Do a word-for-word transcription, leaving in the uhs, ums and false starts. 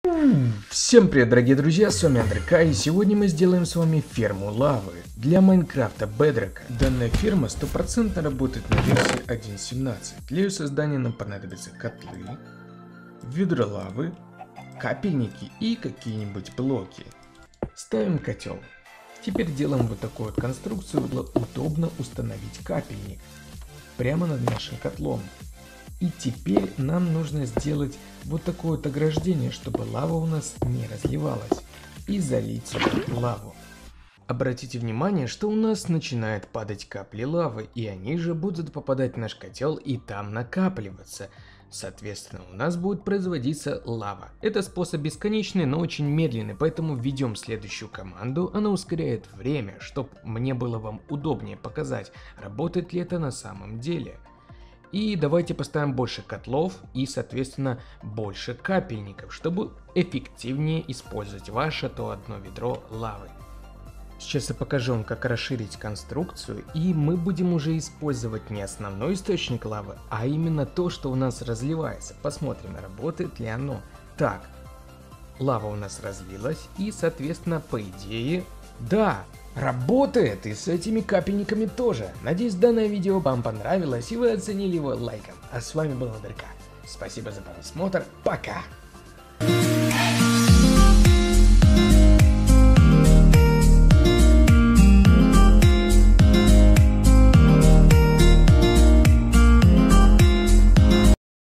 Всем привет, дорогие друзья, с вами Андрей, и сегодня мы сделаем с вами ферму лавы для Майнкрафта Bedrock. Данная ферма стопроцентно работает на версии один точка семнадцать. Для ее создания нам понадобятся котлы, ведра лавы, капельники и какие-нибудь блоки. Ставим котел. Теперь делаем вот такую вот конструкцию, было удобно установить капельник прямо над нашим котлом. И теперь нам нужно сделать вот такое вот ограждение, чтобы лава у нас не разливалась, и залить сюда лаву. Обратите внимание, что у нас начинает падать капли лавы, и они же будут попадать в наш котел и там накапливаться. Соответственно, у нас будет производиться лава. Это способ бесконечный, но очень медленный, поэтому введем следующую команду. Она ускоряет время, чтобы мне было вам удобнее показать, работает ли это на самом деле. И давайте поставим больше котлов и, соответственно, больше капельников, чтобы эффективнее использовать ваше то одно ведро лавы. Сейчас я покажу вам, как расширить конструкцию, и мы будем уже использовать не основной источник лавы, а именно то, что у нас разливается. Посмотрим, работает ли оно. Так, лава у нас разлилась, и, соответственно, по идее, да, работает, и с этими капельниками тоже. Надеюсь, данное видео вам понравилось, и вы оценили его лайком. А с вами был Андрей. Спасибо за просмотр, пока!